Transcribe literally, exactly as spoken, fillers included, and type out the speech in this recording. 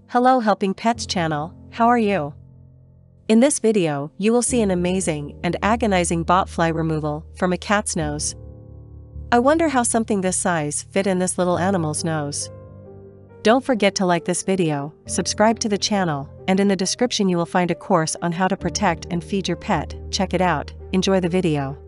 Hello Helping Pets channel, how are you? In this video, you will see an amazing and agonizing botfly removal from a cat's nose. I wonder how something this size fit in this little animal's nose. Don't forget to like this video, subscribe to the channel, and in the description you will find a course on how to protect and feed your pet. Check it out. Enjoy the video.